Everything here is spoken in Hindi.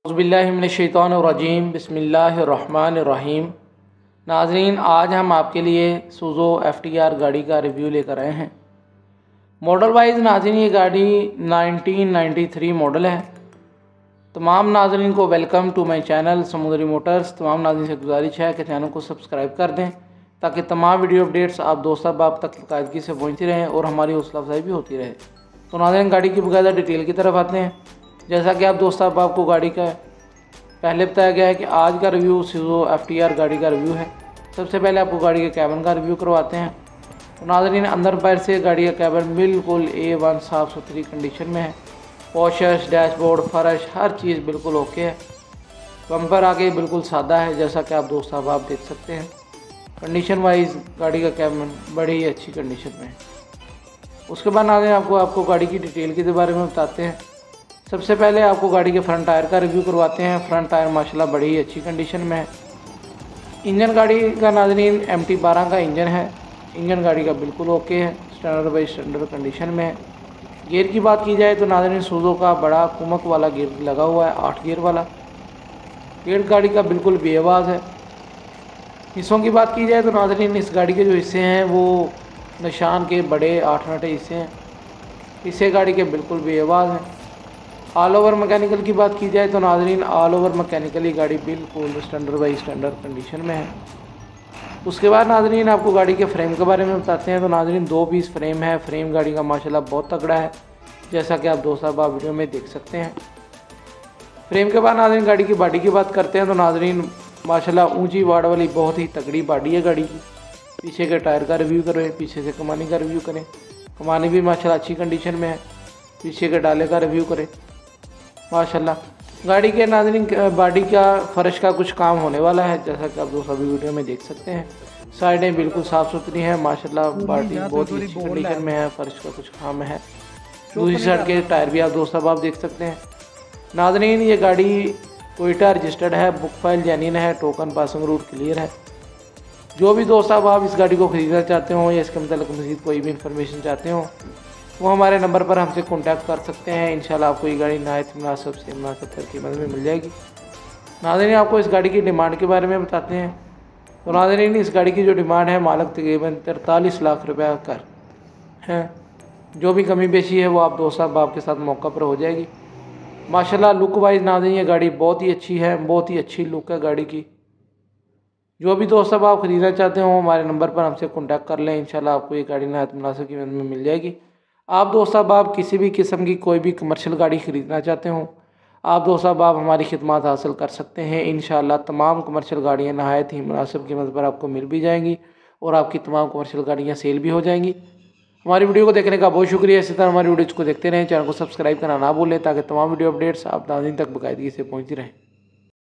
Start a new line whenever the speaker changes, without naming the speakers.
औज़ुबिल्लाहिमिनश्शैतानिर्रजीम बिस्मिल्लाहिर्रहमानिर्रहीम। नाज़रीन, आज हम आपके लिए सूज़ो FTR गाड़ी का रिव्यू लेकर आए हैं। मॉडल वाइज नाज़रीन ये गाड़ी 1993 मॉडल है। तमाम नाज़रीन को welcome to my channel Samudri motors. तमाम नाज़रीन से गुजारिश है कि चैनल को सब्सक्राइब कर दें ताकि तमाम वीडियो अपडेट्स आप दोस्त अहबाब तक बाकायदगी से पहुँचती रहें और हमारी हौसला अफजाई भी होती रहे। तो नाज़रीन, गाड़ी की बाकायदा डिटेल की तरफ आते हैं। जैसा कि आप दोस्त अहबाब को गाड़ी का पहले बताया गया है कि आज का रिव्यू सूज़ो FTR गाड़ी का रिव्यू है। सबसे पहले आपको गाड़ी के कैबिन का रिव्यू करवाते हैं। तो नाज़रीन, अंदर बाहर से गाड़ी का कैबिन बिल्कुल A1 साफ़ सुथरी कंडीशन में है। पोर्शस, डैशबोर्ड, फर्श, हर चीज़ बिल्कुल ओके है। बम्पर आगे बिल्कुल सादा है, जैसा कि आप दोस्त अहबाब देख सकते हैं। कंडीशन वाइज गाड़ी का कैबिन बड़ी अच्छी कंडीशन में है। उसके बाद नाज़रीन आपको गाड़ी की डिटेल के बारे में बताते हैं। सबसे पहले आपको गाड़ी के फ्रंट टायर का रिव्यू करवाते हैं। फ्रंट टायर माशाल्लाह बड़ी ही अच्छी कंडीशन में है। इंजन गाड़ी का नाज़रीन MT12 का इंजन है। इंजन गाड़ी का बिल्कुल ओके है, स्टैंडर्ड बाई स्टैंडर्ड कंडीशन में है। गियर की बात की जाए तो नाज़रीन सूज़ो का बड़ा कुमक वाला गियर लगा हुआ है, 8 गियर वाला। गियर गाड़ी का बिल्कुल बेआवाज़ है। हिस्सों की बात की जाए तो नाज़रीन इस गाड़ी के जो हिस्से हैं वो निशान के बड़े 8 नटे हिस्से हैं। हिस्से गाड़ी के बिल्कुल बेआवाज़ हैं। ऑल ओवर मैकेनिकल की बात की जाए तो नाज़रीन ऑल ओवर मैकेनिकली गाड़ी बिल्कुल स्टैंडर्ड बाई स्टैंडर्ड कंडीशन में है। उसके बाद नाज़रीन आपको गाड़ी के फ्रेम के बारे में बताते हैं। तो नाज़रीन 2 पीस फ्रेम है। फ्रेम गाड़ी का माशाल्लाह बहुत तगड़ा है, जैसा कि आप दोस्त अहबाब वीडियो में देख सकते हैं। फ्रेम के बाद नाज़रीन गाड़ी की बॉडी की बात करते हैं। तो नाज़रीन माशाल्लाह ऊँची वाड़ वाली बहुत ही तगड़ी बॉडी है गाड़ी की। पीछे के टायर का रिव्यू करें, पीछे से कमानी का रिव्यू करें। कमानी भी माशाल्लाह अच्छी कंडीशन में है। पीछे के डाले का रिव्यू करें माशाल्लाह। गाड़ी के नाज़रीन बॉडी का फर्श का कुछ काम होने वाला है, जैसा कि आप दोस्तों अभी वीडियो में देख सकते हैं। साइडें बिल्कुल साफ़ सुथरी हैं माशाल्लाह। बॉडी बहुत ही अच्छी कंडीशन में है। फर्श का कुछ काम है। दूसरी साइड के टायर भी आप दोस्तों आप देख सकते हैं। नाज़रीन ये गाड़ी टोयोटा रजिस्टर्ड है, बुक फाइल जेन्युइन है, टोकन पासिंग रूट क्लियर है। जो भी दोस्त आप इस गाड़ी को ख़रीदना चाहते हो या इसके मतलब मज़ीद कोई भी इंफॉर्मेशन चाहते हो वो हमारे नंबर पर हमसे कांटेक्ट कर सकते हैं। इंशाल्लाह आपको ये गाड़ी नहायत मुनासिब से मुनासिब कर कीमत में मिल जाएगी। नाज़रीन आपको इस गाड़ी की डिमांड के बारे में बताते हैं। तो नाज़रीन इस गाड़ी की जो डिमांड है मालिक तकरीबन 43 लाख रुपया कर है। जो भी कमी बेशी है वो आप दोस्त साहब के साथ मौका पर हो जाएगी। माशाल्लाह लुक वाइज नाज़रीन ये गाड़ी बहुत ही अच्छी है, बहुत ही अच्छी लुक है गाड़ी की। जो भी दोस्त साहब आप ख़रीदना चाहते हो हमारे नंबर पर हमसे कॉन्टैक्ट कर लें। इंशाल्लाह आपको ये गाड़ी नहायत मुनासिब कीमत में मिल जाएगी। आप दोस्त साहब आप किसी भी किस्म की कोई भी कमर्शियल गाड़ी ख़रीदना चाहते हो आप दोस्त साहब आप हमारी खिदमत हासिल कर सकते हैं। इंशाल्लाह तमाम कमर्शियल गाड़ियाँ नहायत ही मुनासिब कीमत पर आपको मिल भी जाएंगी और आपकी तमाम कमर्शियल गाड़ियाँ सेल भी हो जाएंगी। हमारी वीडियो को देखने का बहुत शुक्रिया। इसी तरह हमारी वीडियोज़ को देखते रहें। चैनल को सब्सक्राइब करना ना भूलें ताकि तमाम वीडियो अपडेट्स आप नाज़रीन तक बाकायदगी से पहुँचती रहें।